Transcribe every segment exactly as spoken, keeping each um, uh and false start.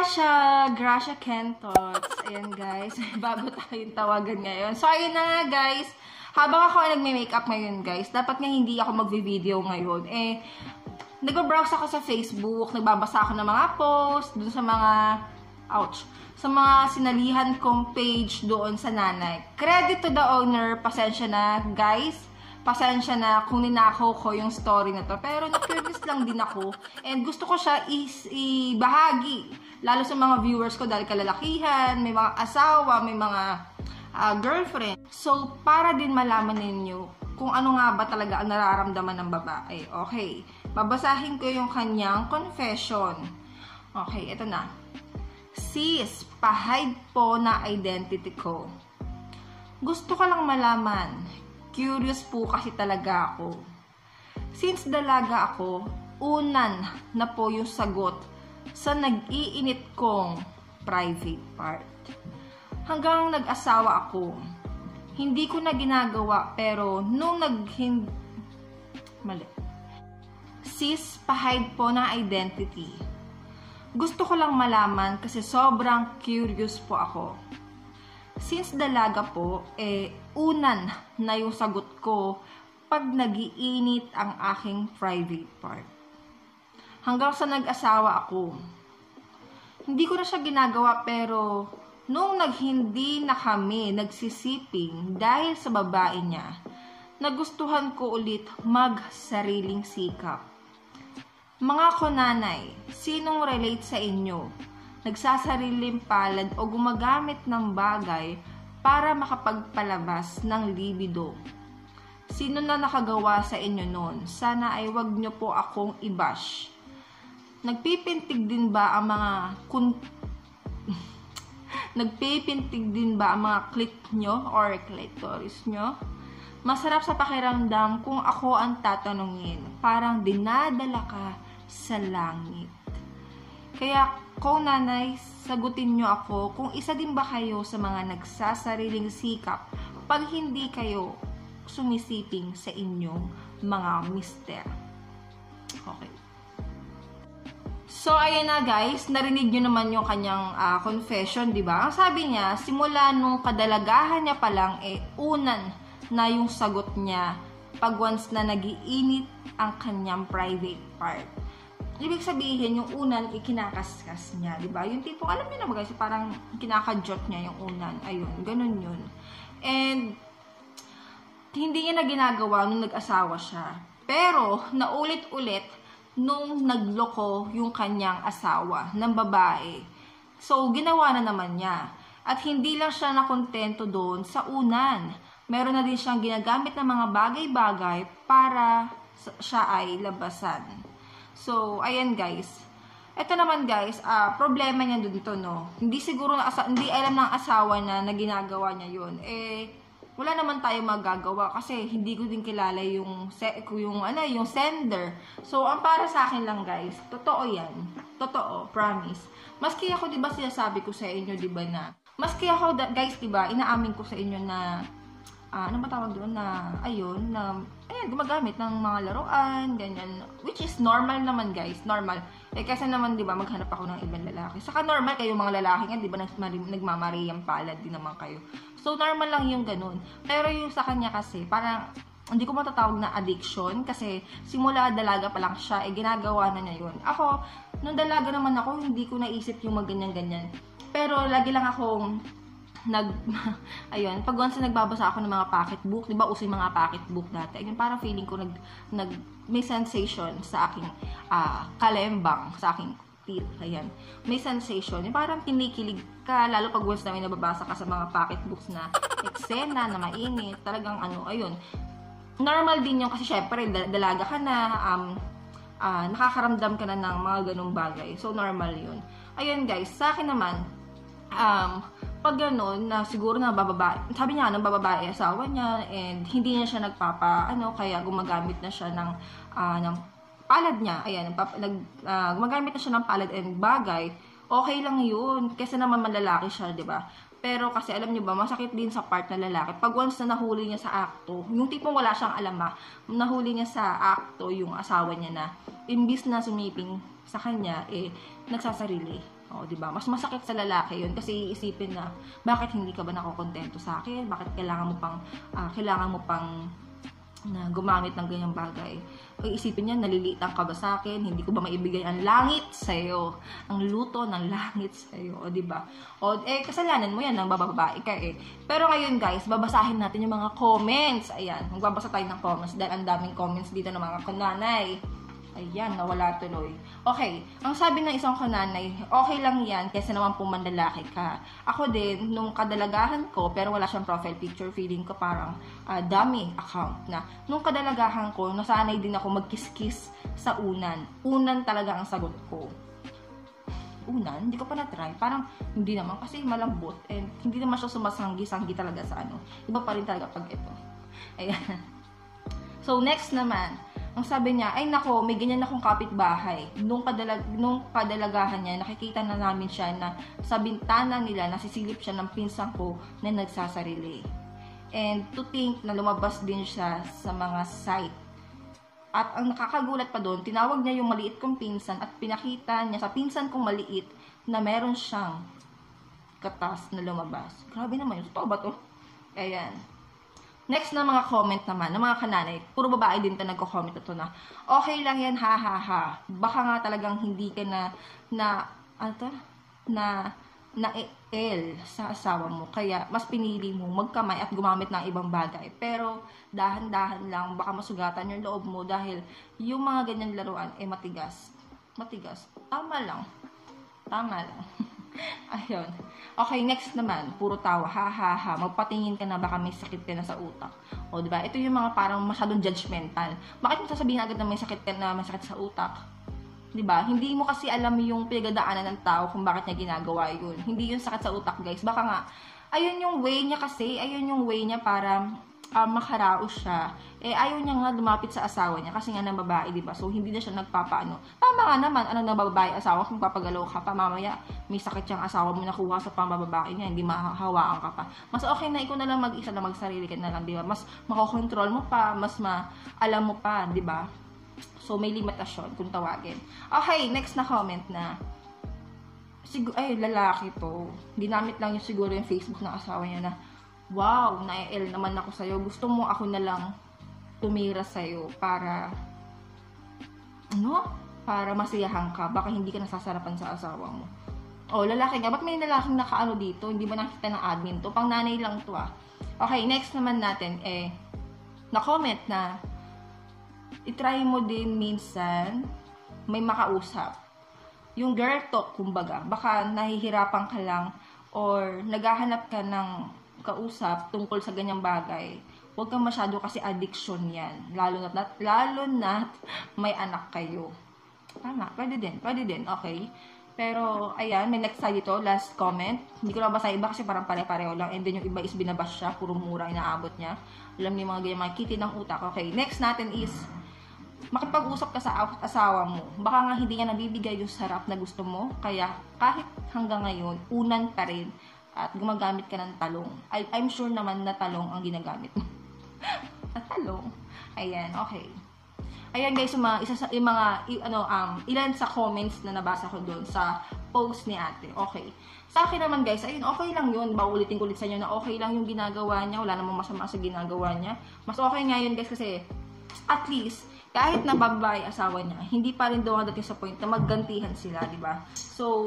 Gracia! Gracia Kentots. Ayan guys, bago tayong tawagan ngayon. So ayun na nga guys, habang ako ay nagme-makeup ngayon guys, dapat nga hindi ako magvi-video ngayon. Eh, nag-browse ako sa Facebook, nagbabasa ako ng mga post, dun sa mga, ouch, sa mga sinalihan kong page doon sa nanay. Credit to the owner, pasensya na guys. Pasensya na kung ninakaw ko yung story na to. Pero na-curious lang din ako. And gusto ko siya is ibahagi. Lalo sa mga viewers ko dahil kalalakihan, may mga asawa, may mga uh, girlfriend. So, para din malaman ninyo kung ano nga ba talaga ang nararamdaman ng babae. Okay. Babasahin ko yung kanyang confession. Okay, ito na. Sis, pa-hide po na identity ko. Gusto ko lang malaman. Curious po kasi talaga ako. Since dalaga ako, unan na po yung sagot sa nag-iinit kong private part. Hanggang nag-asawa ako, hindi ko na ginagawa pero nung nag mali. Sis, pa-hide po na identity. Gusto ko lang malaman kasi sobrang curious po ako. Since dalaga po, eh, unan na yung sagot ko pag nagiinit ang aking private part. Hanggang sa nag-asawa ako. Hindi ko na siya ginagawa pero nung naghindi na kami nagsisiping dahil sa babae niya, nagustuhan ko ulit mag-sariling sikap. Mga kunanay, sinong relate sa inyo? Nagsasariling palad o gumagamit ng bagay para makapagpalabas ng libido. Sino na nakagawa sa inyo nun? Sana ay wag nyo po akong i-bash. Nagpipintig din ba ang mga kun... Nagpipintig din ba ang mga clit nyo or clitoris nyo? Masarap sa pakiramdam kung ako ang tatanungin. Parang dinadala ka sa langit. Kaya, kung nanay, sagutin nyo ako kung isa din ba kayo sa mga nagsasariling sikap pag hindi kayo sumisiping sa inyong mga mister. Okay. So, ayan na guys, narinig nyo naman yung kanyang uh, confession, di ba? Ang sabi niya, simula nung kadalagahan niya pa lang, eh, unan na yung sagot niya pag once na nagiinit ang kanyang private part. Ibig sabihin, yung unan, ikinakaskas niya, di ba? Yung tipong, alam niyo na ba guys, parang kinakajot niya yung unan. Ayun, ganun yun. And, hindi niya na ginagawa nung nag-asawa siya. Pero, naulit-ulit, nung nagloko yung kanyang asawa ng babae. So, ginawa na naman niya. At hindi lang siya nakontento doon sa unan. Meron na din siyang ginagamit ng mga bagay-bagay para siya ay labasan. So, ayan guys. Ito naman guys, uh, problema niya dun to, no? Hindi siguro, hindi alam ng asawa na na ginagawa niya yun. Eh, wala naman tayo magagawa kasi hindi ko din kilala yung, yung, ano, yung sender. So, ang para sa akin lang guys, totoo yan. Totoo, promise. Maski ako, diba, sinasabi ko sa inyo, diba na, maski ako, guys, diba, inaamin ko sa inyo na, Uh, ano matawag doon na, ayun, na, ayan, gumagamit ng mga laruan, ganyan, which is normal naman, guys, normal. Eh, kasi naman, di ba, maghanap ako ng ibang lalaki. Saka normal kayo mga lalaki nga, di ba, nagmamariyang palad din naman kayo. So, normal lang yung ganun. Pero yung sa kanya kasi, parang, hindi ko matatawag na addiction, kasi simula dalaga pa lang siya, eh, ginagawa na niya yun. Ako, nung dalaga naman ako, hindi ko naisip yung mag-ganyan-ganyan. Pero, lagi lang akong, nag ayun, pag once nagbabasa ako ng mga pocketbook, 'di ba, uso yung mga pocketbook dati. Ayun, parang feeling ko nag nag may sensation sa aking uh, kalembang, sa aking teeth. Ayan. May sensation. Yung parang kinikilig ka lalo pag once na may nababasa ka sa mga pocketbooks na eksena na mainit, talagang ano, ayun. Normal din 'yung kasi syempre dalaga ka na, um uh, nakakaramdam ka na ng mga ganung bagay. So normal 'yun. Ayun guys, sa akin naman um pag gano'n, na siguro na bababa, sabi niya, nang bababae asawa niya, and hindi niya siya nagpapa, ano, kaya gumagamit na siya ng, uh, ng palad niya, ayan, nag, uh, gumagamit na siya ng palad and bagay, okay lang yun, kasi naman malalaki siya, di ba? Pero kasi alam niyo ba, masakit din sa part na lalaki. Pag once na nahuli niya sa akto, yung tipong wala siyang alam ha, nahuli niya sa akto yung asawa niya na, imbis na sumiping sa kanya, eh, nagsasarili. O, di ba? Mas masakit sa lalaki yun kasi iisipin na, bakit hindi ka ba nakokontento sa akin? Bakit kailangan mo pang, uh, kailangan mo pang na gumamit ng ganyang bagay? O isipin niya, naliliitan ka ba sa akin? Hindi ko ba maibigay ang langit sa'yo? Ang luto ng langit sa'yo, o diba? O, eh, kasalanan mo yan, nang bababae ka eh. Pero ngayon guys, babasahin natin yung mga comments. Ayan, magbabasa tayo ng comments dahil ang daming comments dito ng mga kunanay. Ayan, nawala tuloy. Okay, ang sabi ng isang kananay, okay lang yan kaysa naman pumanlalaki ka. Ako din, nung kadalagahan ko, pero wala siyang profile picture, feeling ko parang uh, dummy account na. Nung kadalagahan ko, nasanay din ako magkiss-kiss sa unan. Unan talaga ang sagot ko. Unan? Hindi ko pa na-try. Parang hindi naman kasi malambot and hindi naman siya sumasanggi-sanggi talaga sa ano. Iba pa rin talaga pag ito. Ayan. So, next naman. Ang sabi niya, ay nako, may ganyan akong kapitbahay. Nung, padalag, nung padalagahan niya, nakikita na namin siya na sa bintana nila, nasisilip siya ng pinsang ko na nagsasarili. And to think na lumabas din siya sa mga site. At ang nakakagulat pa doon, tinawag niya yung maliit kong pinsan at pinakita niya sa pinsan kong maliit na meron siyang katas na lumabas. Grabe naman yun. Totoo ba to? Ayan. Next na mga comment naman, ng mga kananay, puro babae din ta nagko-comment ito na, okay lang yan, ha ha ha. Baka nga talagang hindi ka na, na, ano to? Na, na el sa asawa mo. Kaya, mas pinili mo magkamay at gumamit ng ibang bagay. Pero, dahan-dahan lang, baka masugatan yung loob mo dahil yung mga ganyan laruan, eh matigas. Matigas. Tama lang. Tama lang. Ayun. Okay, next naman. Puro tawa. Ha, ha, ha. Magpatingin ka na baka may sakit ka na sa utak. O, diba? Ito yung mga parang masyadong judgmental. Bakit mo sasabihin agad na may sakit ka na may sakit sa utak? Diba? Hindi mo kasi alam yung pinagdadaanan ng tao kung bakit niya ginagawa yun. Hindi yung sakit sa utak, guys. Baka nga, ayun yung way niya kasi. Ayun yung way niya para uh, makaraos siya. Eh, ayaw niya nga lumapit sa asawa niya kasi nga ng babae, diba? So, hindi na siya nagpapaano. Tama nga naman, ano na babae, asawa, kung papagalaw ka pa, mamaya, may sakit siyang asawa mo nakuha sa pambababae niya, hindi mahahawaan ka pa. Mas okay na ikaw na lang mag-isa na magsarili ka na lang, diba? Mas makokontrol mo pa, mas maalam mo pa, diba? So, may limitasyon kung tawagin. Okay, next na comment na, siguro, ay, lalaki to. Ginamit lang yung siguro yung Facebook ng asawa niya na, wow, na-el naman ako sa'yo. Gusto mo ako na lang tumira sa'yo para, ano? Para masiyahan ka. Baka hindi ka nasasarapan sa asawa mo. O, lalaki nga. Ba't may lalaking nakaano dito? Hindi ba nakita ng admin to? Pang nanay lang to ah. Okay, next naman natin, eh, na-comment na, itry mo din minsan, may makausap. Yung girl talk, kumbaga. Baka nahihirapan ka lang or naghahanap ka ng kausap tungkol sa ganyang bagay. Huwag kang masyado kasi addiction yan. Lalo na, lalo na may anak kayo. Tama, pwede din, pwede din, okay. Pero, ayan, may next side ito, last comment. Hindi ko na basa iba kasi parang pare-pareho lang. And then yung iba is binabas siya, puro mura inaabot niya. Alam niyo mga ganyan, mga kitty ng utak. Okay, next natin is, makipag-usap ka sa asawa mo. Baka nga hindi niya nabibigay yung sarap na gusto mo. Kaya, kahit hanggang ngayon, unan pa rin. At gumagamit ka ng talong. I, I'm sure naman na talong ang ginagamit mo. na talong. Ayan, okay. Ayan guys, yung mga, isa sa, yung mga, ano, um, ilan sa comments na nabasa ko doon sa post ni ate. Okay. Sa akin naman guys, ayun, okay lang yun. Baulitin ko ulit sa inyo na okay lang yung ginagawa niya. Wala namang masama sa ginagawa niya. Mas okay nga yun guys kasi, at least, kahit na babae asawa niya, hindi pa rin daw dating sa point na maggantihan sila, di ba? So,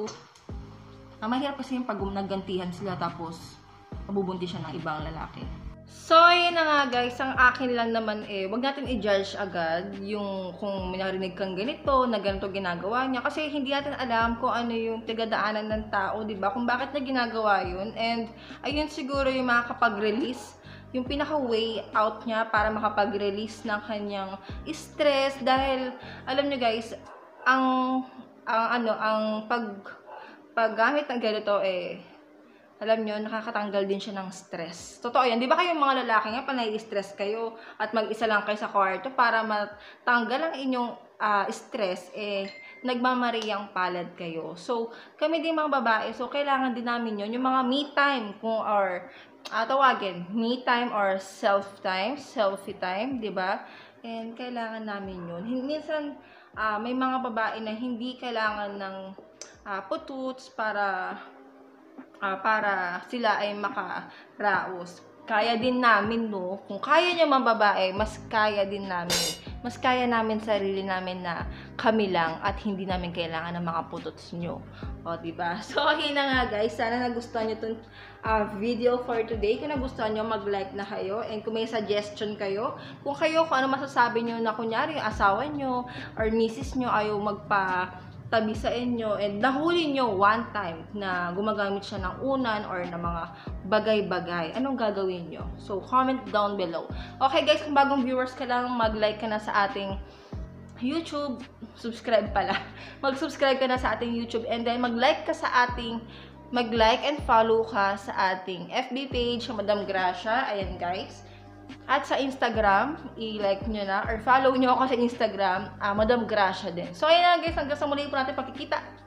ang mahirap kasi yung pag naggantihan sila tapos mabubuntis siya ng ibang lalaki. So, yun na nga guys, ang akin lang naman eh, wag natin i-judge agad yung kung may narinig kang ganito, na ganito ginagawa niya. Kasi hindi natin alam kung ano yung tigadaanan ng tao, di ba? Kung bakit niya ginagawa yun. And, ayun siguro yung makakapag-release, yung pinaka-way out niya para makapag-release ng kanyang stress. Dahil, alam nyo guys, ang, ang ano, ang pag, paggamit ng ganito eh, alam nyo, nakakatanggal din siya ng stress. Totoo yan. Di ba kayong mga lalaki nga, panay stress kayo at mag-isa lang kayo sa kwarto para matanggal ang inyong uh, stress, eh, nagmamariyang palad kayo. So, kami din mga babae, so kailangan din namin yun, yung mga me time, kung or, uh, tawagin, me time or self time, selfie time, di ba? And kailangan namin yun. Minsan, uh, may mga babae na hindi kailangan ng uh, pututs para uh, para sila ay makaraos. Kaya din namin, no? Kung kaya niya mga babae, mas kaya din namin. Mas kaya namin sarili namin na kami lang at hindi namin kailangan ng mga putots nyo. O, diba? So, okay na nga, guys. Sana nagustuhan nyo itong uh, video for today. Kung nagustuhan nyo, mag-like na kayo. And kung may suggestion kayo, kung kayo, kung ano masasabi nyo na kunyari, asawa nyo or misis nyo ayaw magpa tabi sa inyo and nahuli nyo one time na gumagamit siya ng unan or ng mga bagay-bagay, anong gagawin nyo? So, comment down below. Okay guys, kung bagong viewers ka lang, mag-like ka na sa ating YouTube, subscribe pala. Mag-subscribe ka na sa ating YouTube and then mag-like ka sa ating mag-like and follow ka sa ating F B page, Madam Gracia. Ayan guys. At sa Instagram, i-like nyo na or follow nyo ako sa Instagram, uh, Madam Gracia din. So, ayun na guys, hanggang sa muli po natin pakikita.